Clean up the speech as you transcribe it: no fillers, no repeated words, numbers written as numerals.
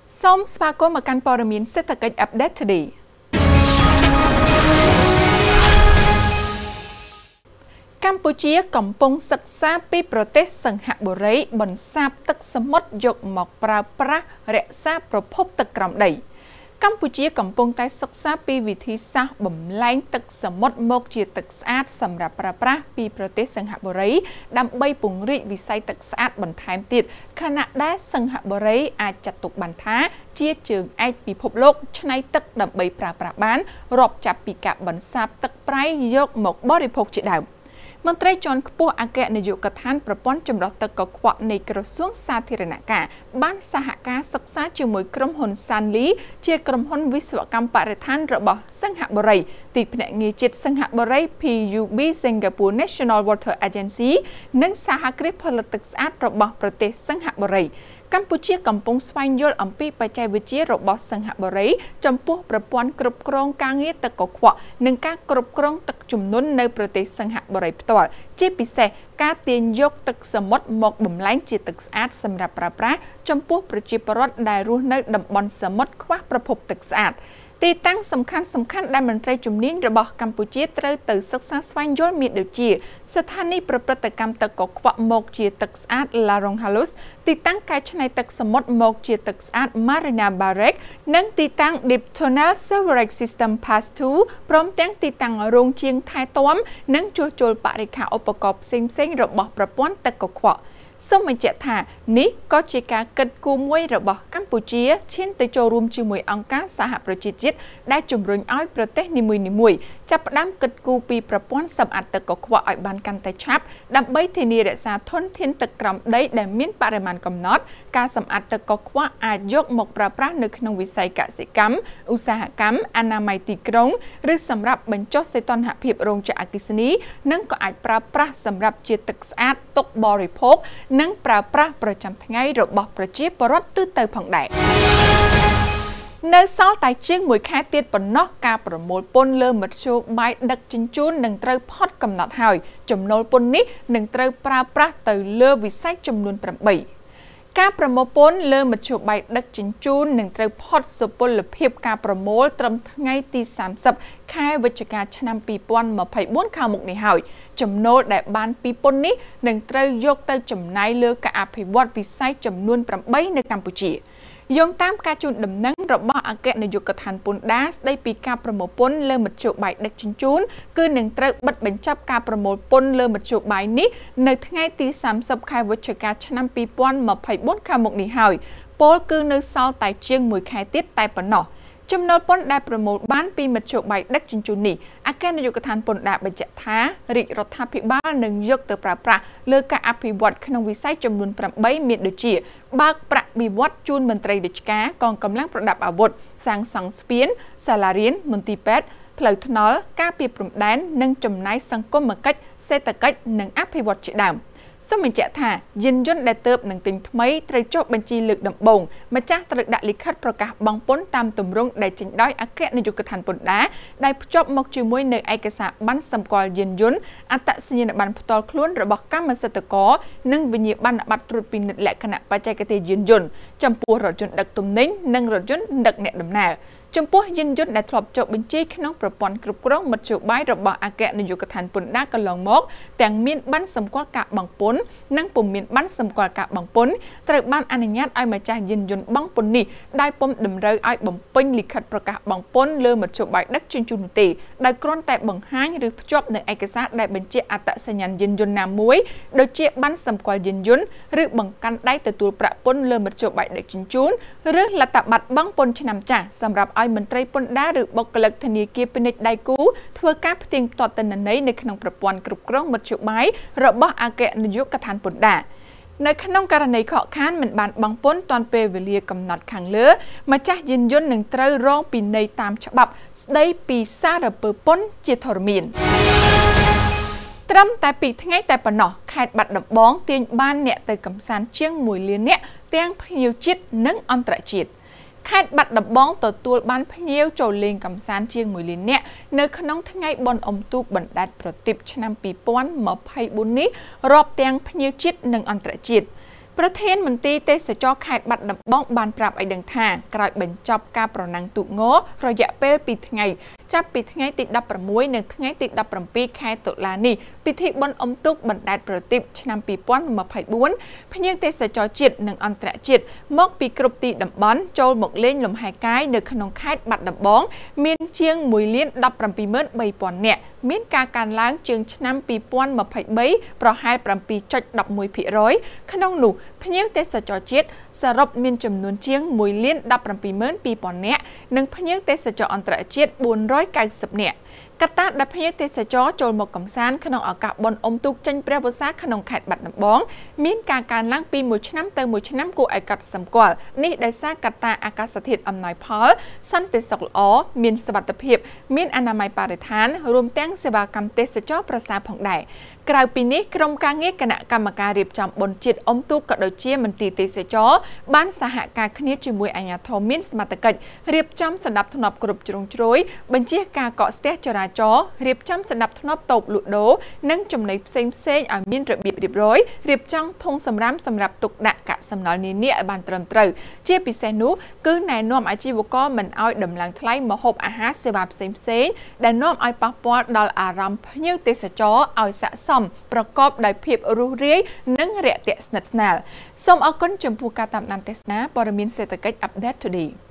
សូមស្វាគមន៍មកកាន់ព័ត៌មានសេដ្ឋកិច្ច Update Today កម្ពុជាកំពុងសិក្សាពីប្រទេសសិង្ហបុរីបន្សាបទឹកសមុទ្រយកមកប្រើប្រាស់រក្សាប្រភពទឹកក្រោមដីកម្ពុជាកំពុងតែសិក្សាពីវិធីសាស្ត្របំលែងទឹកសមុទ្រមកជាទឹកស្អាតសម្រាប់ប្រើប្រាស់ពីប្រទេសសិង្ហបុរីដើម្បីពង្រីកវិស័យទឹកស្អាតបន្ថែមទៀតខណៈដែលសិង្ហបុរីអាចចាត់ទុកបានថាជាជើងឯកពិភពលោកឆ្នៃទឹកដើម្បីប្រើប្រាស់បានរាប់ចាប់ពីការបន្សាបទឹកប្រៃយកមកបរិភោគជាដើមមន្ត្រីជាន់ខ្ពស់អគ្គនាយកដ្ឋានប្រព័ន្ធចម្រោះទឹកកខ្វក់នៃក្រសួងសាធារណការបានសហការសិក្សាជាមួយក្រុមហ៊ុន Sanli ជាក្រុមហ៊ុនវិស្វកម្មបរិស្ថានរបស់សិង្ហបុរីទីភ្នាក់ងារជាតិសិង្ហបុរី PUB Singapore National Water Agency និងសហគ្រាសផលិតទឹកស្អាតរបស់ប្រទេសសិង្ហបុរីកម្ពុជាកំពុងស្វែងយល់អំពីបច្ចេកវិទ្យារបស់សិង្ហបុរីចំពោះប្រព័ន្ធគ្រប់គ្រងការងារទឹកកខ្វក់និងការគ្រប់គ្រងទឹកជំនន់នៅប្រទេសសិង្ហបុរីផ្ទាល់ជាពិសេសការទាញយកទឹកសមុទ្រមកបំលែងជាទឹកស្អាតសម្រាប់ប្រើប្រាស់ចំពោះប្រជាពលរដ្ឋដែលរស់នៅតំបន់សមុទ្រខ្វះប្រភពទឹកស្អាតទីតាំងសំខាន់ដែលមន្ត្រីជំនាញរបស់កម្ពុជាត្រូវទៅសិក្សាស្វែងយល់មានដូចជាស្ថានីយប្រព្រឹត្តកម្មទឹកកខ្វក់មកជាទឹកស្អាត Laronghaloos ទីតាំងកែច្នៃទឹកសមុទ្រមកជាទឹកស្អាត Marina Barrage និងទីតាំង Deep Tunnel Sewerage System Pass 2ព្រមទាំងទីតាំងរោងជាងថែទាំនិងជួសជុលបរិក្ខារឧបករណ៍ផ្សេងៗរបស់ប្រព័ន្ធទឹកកខ្វក់សូមបញ្ជាក់ថានេះក៏ជាការគិតគូរមួយរបស់កម្ពុជាឈានទៅចូលរួមជាមួយអង្គការសហប្រជាជាតិដែលជំរុញឲ្យប្រទេសនីមួយៗចាប់ផ្ដើមគិតគូរពីប្រព័ន្ធសម្អាតទឹកកខ្វក់ឲ្យបានកាន់តែឆាប់ដើម្បីធានារក្សាធនធានទឹកក្រោមដីដែលមានបរិមាណកំណត់ការសម្អាតទឹកកខ្វក់អាចយកមកប្រើប្រាស់នៅក្នុងវិស័យកសិកម្មឧស្សាហកម្មអនាម័យទីក្រុងឬសម្រាប់បញ្ចុះសីតុណ្ហភាពរោងចក្រអគ្គិសនីនិងក៏អាចប្រើប្រាស់សម្រាប់ជាទឹកស្អាតទុកបរិភោគនិងប្រើប្រាស់ប្រចាំថ្ងៃរបស់ប្រជាពលរដ្ឋទូទៅផងដែរនៅសល់តែជាង1ខែទៀតប៉ុណ្ណោះការប្រមូលពន្ធលើមធ្យោបាយដឹកជញ្ជូននឹងត្រូវផុតកំណត់ហើយចំណូលពន្ធនេះនឹងត្រូវប្រើប្រាស់ទៅលើវិស័យចំនួន8ការប្រមូលពន្ធលើមធ្យោបាយដឹកជញ្ជូននឹងត្រូវផុតសុពលភាពការប្រមូលត្រឹមថ្ងៃទី30ខែវិច្ឆិកាឆ្នាំ2024ខាងមុខនេះហើយចំណូលដែលបានពីពន្ធនេះនឹងត្រូវយកទៅចំណាយលើការអភិវឌ្ឍវិស័យចំនួន8នៅកម្ពុជាយោងតាមការជូនដំណឹងរបស់អគ្គនាយកដ្ឋានពន្ធដារស្ដីពីការប្រមូលពន្ធលើមធ្យោបាយដឹកជញ្ជូនគឺនឹងត្រូវបិទបញ្ចប់ការប្រមូលពន្ធលើមធ្យោបាយនេះនៅថ្ងៃទី30ខែវិច្ឆិកាឆ្នាំ2024ខាងមុខនេះហើយពលគឺនៅសល់តែជាង1ខែទៀតតែប៉ុណ្ណោះចំណូលពន្ធដែលប្រមូលបានពីមធ្យោបាយដឹកជញ្ជូននេះអគ្គនាយកដ្ឋានពន្ធដារបញ្ជាក់ថារាជរដ្ឋាភិបាលនឹងយកទៅប្រើប្រាស់លើការអភិវឌ្ឍក្នុងវិស័យចំនួន8មានដូចជាបើកប្រាក់បៀវត្សជូនមន្ត្រីរាជការកងកម្លាំងប្រដាប់អាវុធសាងសង់ស្ពានសាលារៀនមន្ទីរពេទ្យផ្លូវថ្នល់ការពារព្រំដែននិងចំណាយសង្គមគិច្ចសេដ្ឋកិច្ចនិងអភិវឌ្ឍជាដើមសូមបញ្ជាក់ថាយានយន្តដែលទើបនឹងទិញថ្មីត្រូវចុះបញ្ជីលើកដំបូងម្ចាស់ត្រូវដាក់លិខិតប្រកាសបង់ពន្ធតាមទម្រង់ដែលចេញដោយអគ្គនាយកដ្ឋានពន្ធដារដែលភ្ជាប់មកជាមួយនៅឯកសារប័ណ្ណសម្គាល់យានយន្តអត្តសញ្ញាណប័ណ្ណផ្ទាល់ខ្លួនរបស់កម្មសិទ្ធិករនិងវិញ្ញាបនបត្រត្រួតពិនិត្យលក្ខណៈបច្ចេកទេសយានយន្តចំពោះរថយន្តដឹកទំនិញនិងរថយន្តដឹកអ្នកដំណើរចំពោះយានយន្តដែលធ្លាប់ចុះបញ្ជីក្នុងប្រព័ន្ធគ្រប់គ្រងមធ្យោបាយរបស់អគ្គនាយកដ្ឋានពន្ធដារកន្លងមកទាំងមានប័ណ្ណសម្គាល់ការបង់ពន្ធនិងពុំមានប័ណ្ណសម្គាល់ការបង់ពន្ធត្រូវបានអនុញ្ញាតឲ្យម្ចាស់យានយន្តបង់ពន្ធនេះដោយពុំតម្រូវឲ្យបំពេញលិខិតប្រកាសបង់ពន្ធលើមធ្យោបាយដឹកជញ្ជូននោះទេដោយគ្រាន់តែបង្ហាញឬភ្ជាប់នៅឯកសារដែលបញ្ជាក់អត្តសញ្ញាណយានយន្តណាមួយដូចជាប័ណ្ណសម្គាល់យានយន្តឬបង្កាន់ដៃទទួលប្រាក់ពន្ធលើមធ្យោបាយដឹកជញ្ជូនឬលទ្ធប័ណ្ណបង់ពន្ធឆ្នាំចាស់សម្រាប់ឲ្យមន្ត្រីពន្ធដារឬបុគ្គលិកធនាគារពាណិជ្ជដៃគូធ្វើការផ្ទៀងផ្ទាត់ទិន្នន័យនៅក្នុងប្រព័ន្ធគ្រប់គ្រងមធ្យោបាយរបស់អគ្គនាយកដ្ឋានពន្ធដារនៅក្នុងករណីខកខានមិនបានបង់ពន្ធទាន់ពេលវេលាកំណត់ខាងលើម្ចាស់យានយន្តនឹងត្រូវរងពិន័យតាមច្បាប់ស្ដីពីសារពើពន្ធជាធរមានត្រឹមតែ2ថ្ងៃតែប៉ុណ្ណោះខេត្តបាត់ដំបងទាញបានអ្នកទៅកម្សាន្តជាង1លាននាក់ទាំងភ្ញៀវជាតិនិងអន្តរជាតិខេត្តបាត់ដំបងទទួលបានភ្ញៀវចូលលេងកម្សាន្តជាង1លាននាក់នៅក្នុងថ្ងៃបុណ្យអុំទូកបណ្ដែតប្រទីបឆ្នាំ2024នេះរាប់ទាំងភ្ញៀវជាតិនិងអន្តរជាតិប្រធានមន្ត្រីទេសចរខេត្តបាត់ដំបងបានប្រាប់ឲ្យដឹងថាក្រោយបញ្ចប់ការប្រណាំងទូកងរយៈពេល2ថ្ងៃចាប់ពីថ្ងៃទី16និងថ្ងៃទី17ខែតុលានេះពិធីបុណ្យអុំទូកបណ្ដែតប្រទីបឆ្នាំ2024ភ្ញៀវទេសចរជាតិនិងអន្តរជាតិមកពីគ្រប់ទីតំបន់ចូលមកលេងលំហែកាយនៅក្នុងខេត្តបាត់ដំបងមានជាង1,173,000 នាក់មានការកើនឡើងជាងឆ្នាំ2023ប្រហែល 7.11% ក្នុងនោះភ្ញៀវទេសចរជាតិសរុបមានចំនួនជាង1,172,000 នាក់និងភ្ញៀវទេសចរអន្តរជាតិ490 នាក់កត្តាដែលភ្ញៀវទេសចរចូលមកកំសាន្តក្នុងឱកាសបុណ្យអុំទូកចេញព្រះវស្សាក្នុងខេត្តបាត់ដំបងមានការកើនឡើងពីមួយឆ្នាំទៅមួយឆ្នាំគួរឲ្យកត់សម្គាល់នេះដោយសារកត្តាអាកាសធាតុអំណោយផលសន្តិសុខល្អមានសុវត្ថិភាពមានអនាម័យបរិស្ថានរួមទាំងសេវាកម្មទេសចរប្រសើរផងដែរក្រៅពីនេះក្រុមការងារគណៈកម្មការរៀបចំបុណ្យជាតិអុំទូកក៏ដូចជាមន្ទីរទេសចរបានសហការគ្នាជាមួយអាជ្ញាធរមានសមត្ថកិច្ចរៀបចំសណ្ដាប់ធ្នាប់គ្រប់ជ្រុងជ្រោយបញ្ជាការកកស្ទះចរាចរណ៍រៀបចំសណ្ដាប់ធ្នាប់តូបលក់ដូរនិងចំណីផ្សេងៗឲ្យមានរបៀបរៀបរយរៀបចំធុងសម្រាមសម្រាប់ទុកដាក់កាកសំណល់នានាឲ្យបានត្រឹមត្រូវជាពិសេសនោះគឺណែនាំអាជីវករមិនឲ្យដំឡើងថ្លៃម្ហូបអាហារសេវាផ្សេងៗដែលនាំឲ្យប៉ះពាល់ដល់អារម្មណ៍ភ្ញៀវទេសចរឲ្យស័ក្តិសមប្រកបដោយភាពរុះរាយនិងរាក់ទាក់ស្និទ្ធស្នាលសូមអរគុណចំពោះការតាមដានទស្សនាព័ត៌មានសេដ្ឋកិច្ច Update Today